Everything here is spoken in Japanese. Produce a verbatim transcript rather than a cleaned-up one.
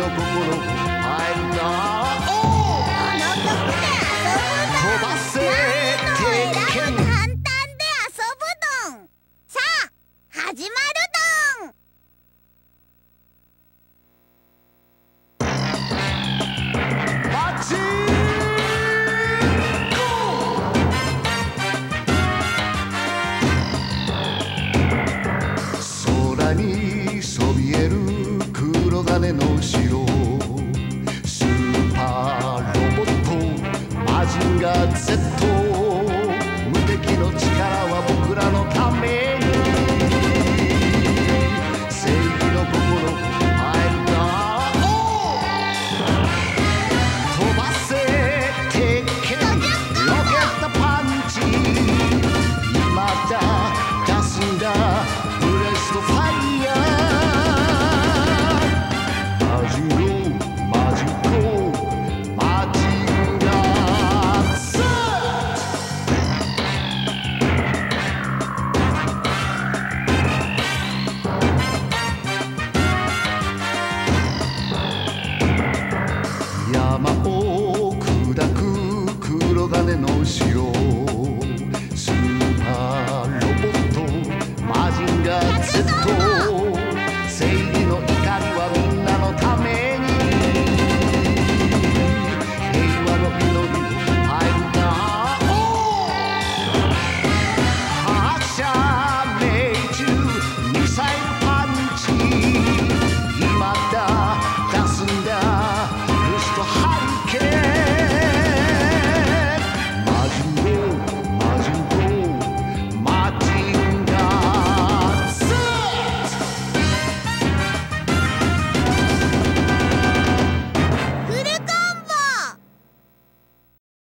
の心を入るんだ。飛ばせ鉄拳。 簡単で遊ぶどん。さあ始まるどん。 パチンコ。空にそびえる黒金の城、スーパーロボットマジンガー Z